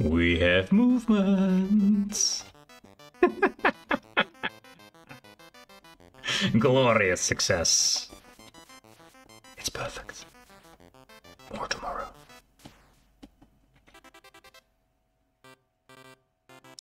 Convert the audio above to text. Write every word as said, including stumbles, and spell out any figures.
We have movements. Glorious success. It's perfect. More tomorrow.